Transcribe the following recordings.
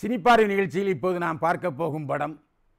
சினிப்பார்வை நிகழ்ச்சியில் இப்போது நாம் பார்க்க போகும் படம்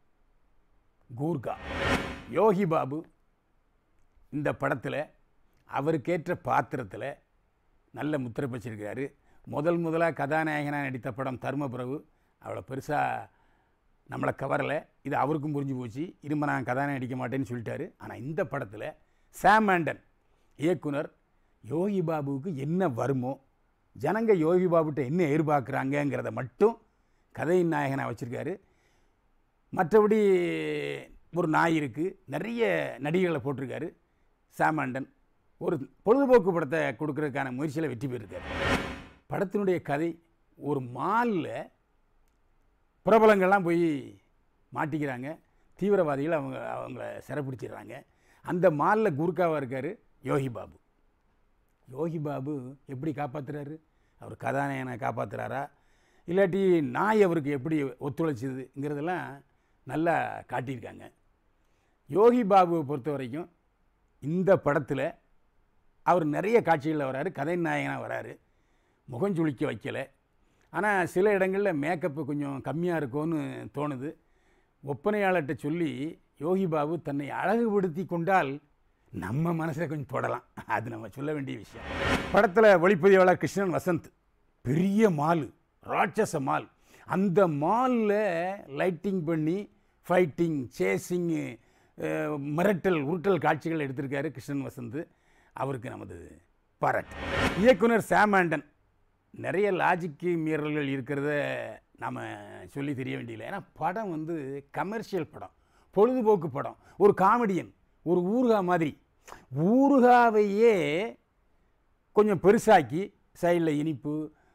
கூர்கா. யோகி பாபு இந்த படத்தில் அவருக்கேற்ற பாத்திரத்தில் நல்ல முத்திரை பச்சிருக்காரு. முதலாக கதாநாயகனாக நடித்த படம் தர்மபிரபு அவ்வளோ பெருசாக நம்மளை கவரலை. இது அவருக்கும் புரிஞ்சு போச்சு. இரும்ப நான் கதாநாயகன் நடிக்க மாட்டேன்னு சொல்லிட்டாரு. ஆனால் இந்த படத்தில் சாம் ஆண்டன் இயக்குனர் யோகி பாபுவுக்கு என்ன வருமோ, ஜனங்க யோகி பாபுகிட்ட என்ன எதிர்பார்க்குறாங்கங்கிறத மட்டும் கதையின் நாயகனாக வச்சுருக்காரு. மற்றபடி ஒரு நாய் இருக்குது, நிறைய நடிகர்களை போட்டிருக்காரு. சாம் ஆண்டன் ஒரு பொழுதுபோக்கு படத்தை கொடுக்கறதுக்கான முயற்சியில் வெற்றி பெற்றிருக்காரு. படத்தினுடைய கதை, ஒரு மாலில் பிரபலங்கள்லாம் போய் மாட்டிக்கிறாங்க. தீவிரவாதிகள் அவங்கள சிறைப்பிடிச்சிடுறாங்க. அந்த மாலில் குர்காவாக இருக்கார் யோகி பாபு. யோகி பாபு எப்படி காப்பாற்றுறாரு? அவர் கதாநாயகனை காப்பாற்றுறாரா, இல்லாட்டி நாய் அவருக்கு எப்படி ஒத்துழைச்சிதுங்கிறதெல்லாம் நல்லா காட்டியிருக்காங்க. யோகி பாபுவை பொறுத்த வரைக்கும் இந்த படத்தில் அவர் நிறைய காட்சிகளில் வராரு, கதை நாயகனாக வராரு. முகஞ்சுளிக்க வைக்கலை. ஆனால் சில இடங்களில் மேக்கப்பு கொஞ்சம் கம்மியாக இருக்கும்னு தோணுது. ஒப்பனையாளர்கிட்ட சொல்லி யோகி பாபு தன்னை அழகுபடுத்தி கொண்டால் நம்ம மனசில் கொஞ்சம் தொடலாம். அது நம்ம சொல்ல வேண்டிய விஷயம். படத்தில் ஒளிப்பதிவாளர் கிருஷ்ணன் வசந்த். பெரிய மால், ராட்சச மால். அந்த மாலில் லைட்டிங் பண்ணி ஃபைட்டிங், சேசிங்கு, மிரட்டல், உருட்டல் காட்சிகள் எடுத்திருக்காரு கிருஷ்ணன் வசந்த். அவருக்கு நமது பாராட்டு. இயக்குனர் சாம் ஆண்டன். நிறைய லாஜிக்கு மீறல்கள் இருக்கிறத நாம் சொல்லி தெரிய வேண்டியதில்லை. ஏன்னா படம் கமர்ஷியல் படம், பொழுதுபோக்கு படம், ஒரு காமெடியன், ஒரு ஊறுகா மாதிரி. ஊறுகாவையே கொஞ்சம் பெருசாக்கி சைடில் இனிப்பு,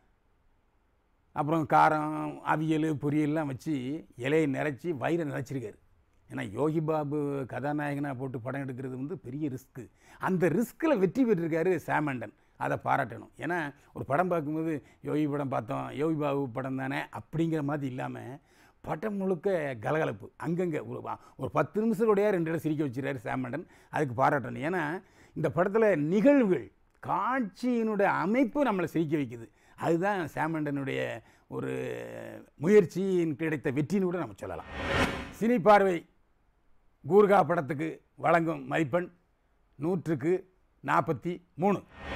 அப்புறம் காரம், அவியல், பொரியல்லாம் வச்சு இலையை நிறைச்சி வயிறை நிறைச்சிருக்காரு. ஏன்னா யோகி பாபு கதாநாயகனாக போட்டு படம் எடுக்கிறது பெரிய ரிஸ்க்கு. அந்த ரிஸ்கில் வெற்றி பெற்றிருக்காரு சாம் ஆண்டன். அதை பாராட்டணும். ஏன்னா ஒரு படம் பார்க்கும்போது யோகி படம் பார்த்தோம், யோகி பாபு படம் தானே அப்படிங்கிற மாதிரி இல்லாமல் படம் முழுக்க கலகலப்பு. அங்கங்கே ஒரு 10 நிமிஷத்தோடையே 2 இடம் சிரிக்க வச்சுருக்காரு சாம் ஆண்டன். அதுக்கு பாராட்டணும். ஏன்னா இந்த படத்தில் நிகழ்வுகள், காட்சியினுடைய அமைப்பு நம்மளை சிரிக்க வைக்குது. அதுதான் சாம் ஆண்டனுடைய ஒரு முயற்சியின் கிடைத்த வெற்றின்னு கூட நம்ம சொல்லலாம். சினி பார்வை கூர்கா படத்துக்கு வழங்கும் மதிப்பெண் 100க்கு 43.